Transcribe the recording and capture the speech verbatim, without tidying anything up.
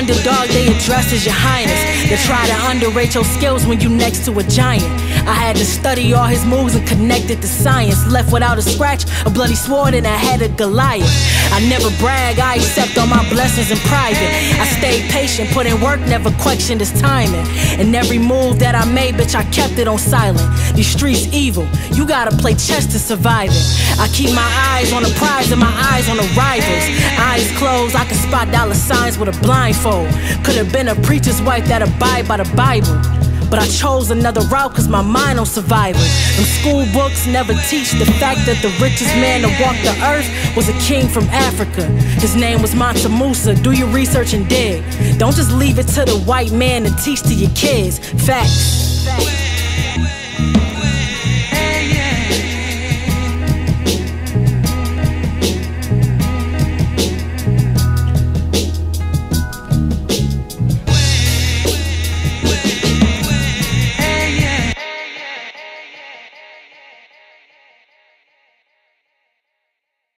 underdog they address as your highness. They try to underrate your skills when you next to a giant. I had to study all his moves and connect it to science. Left without a scratch, a bloody sword in the head of Goliath. I never brag, I accept all my blessings in private. I stayed patient, put in work, never questioned his timing. And every move that I made, bitch, I kept it on silent. These streets evil, you gotta play chess to survive it. I keep my eyes on the prize and my eyes on the rivals. Eyes closed, I can spot dollar signs with a blindfold. Could've been a preacher's wife that abide by the Bible, but I chose another route cause my mind on survival. Them school books never teach the fact that the richest man to walk the earth was a king from Africa. His name was Mansa Musa. Do your research and dig. Don't just leave it to the white man to teach to your kids. Facts. Facts.